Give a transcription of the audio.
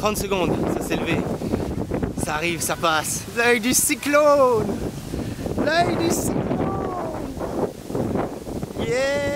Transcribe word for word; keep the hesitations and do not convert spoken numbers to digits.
trente secondes, ça s'est levé. Ça arrive, ça passe. L'œil du cyclone. L'œil du cyclone. Yeah.